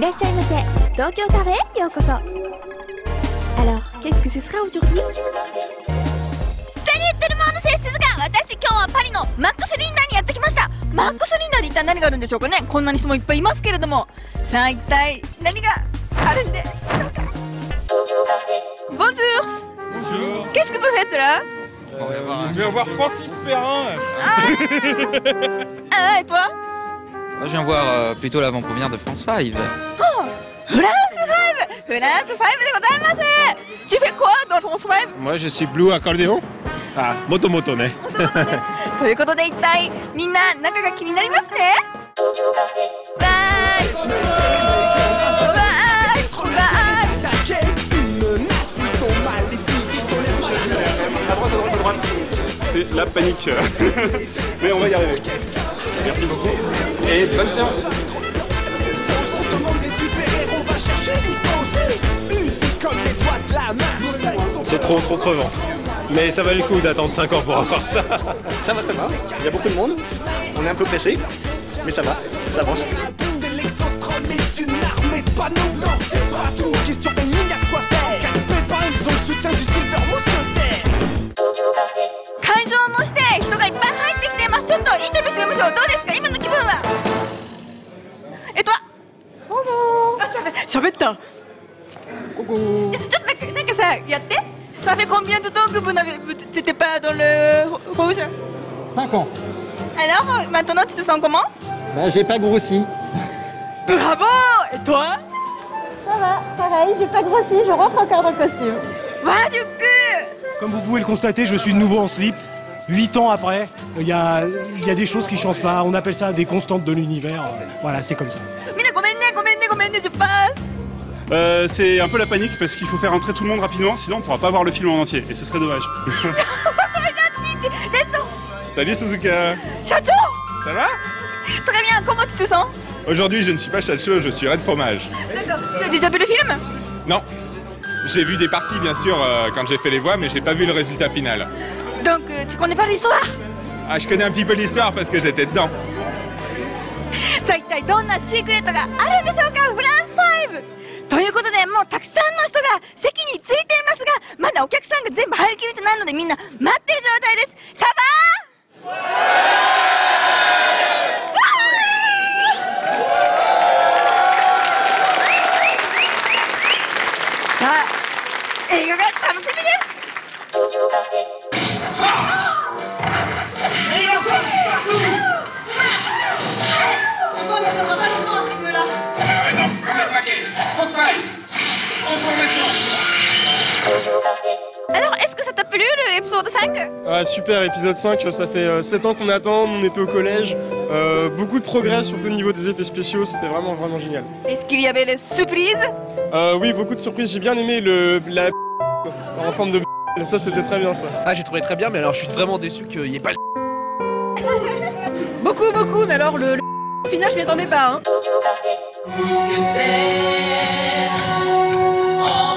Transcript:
らっしゃいませ。東京カフェへようこそ。Alors, qu'est-ce que ce sera aujourd'hui? Salut tout le monde, c'est Suzuka。私今日はパリのマックスリンダーにやってきました。マックスリンダーで一体何があるんでしょうかね。こんなに人もいっぱいいますけれども、さあ一体何があるんでしょうか。Bonjour. Bonjour. Qu'est-ce que vous faites là? Je viens voir Francis Perrin. Ah, et toi? Moi, je viens voir plutôt l'avant-première de France 5. Oh, France 5 でございます。Tu fais quoi dans France 5? Moi, je suis Blue Accordéon. Ah, Moto Moto ね。 ということで一体みんな中が気になりますね。バイバ C'est la panique. Mais on va y arriver. Merci beaucoup. Et bonne séance. C'est trop crevant. Mais ça valait le coup d'attendre 5 ans pour avoir ça. Ça va. Il y a beaucoup de monde. On est un peu pressé. Mais ça va, ça avance. 会場もして人がいっぱい入ってきています。ちょっとインタビューしてみましょう。どうですか今の気分は。toi?喋った。ちょっとなんかさやって。Ça fait combien de temps que vous n'étiez pas dans le rouge? 5 ans. Alors maintenant tu te sens comment? Bah, j'ai pas grossi. Bravo. Et toi? Ça va, pareil, j'ai pas grossi, je rentre encore dans le costume. Waouh, du coup. Comme vous pouvez le constater, je suis de nouveau en slip. 8 ans après, il y a des choses qui changent pas. On appelle ça des constantes de l'univers. Voilà, c'est comme ça. Mina,ごめんね, je passe. C'est un peu la panique parce qu'il faut faire entrer tout le monde rapidement, sinon on pourra pas voir le film en entier. Et ce serait dommage. Salut Suzuka. Chacho. Ça va? Très bien, comment tu te sens? Aujourd'hui, je ne suis pas Chacho, je suis Red Fromage. D'accord. Tu as déjà vu le film? Non. J'ai vu des parties, bien sûr, quand j'ai fait les voix, mais j'ai pas vu le résultat final. Donc, tu connais pas l'histoire? Ah, je connais un petit peu l'histoire parce que j'étais dedans. さあ一体どんなシークレットがあるんでしょうか。フランス5ということで、もうたくさんの人が席に着いていますが、まだお客さんが全部入りきれてないのでみんな待ってる状態です。サバーさあ映画が楽しみです。Alors, est-ce que ça t'a plu l'épisode 5? Ah, super, épisode 5, ça fait 7 ans qu'on attend, on était au collège, beaucoup de progrès, surtout au niveau des effets spéciaux, c'était vraiment génial. Est-ce qu'il y avait des surprises? Oui, beaucoup de surprises, j'ai bien aimé la en forme de ça c'était très bien ça. Ah, j'ai trouvé très bien, mais alors je suis vraiment déçu qu'il n'y ait pas le Beaucoup, mais alors le final je m'y attendais pas hein.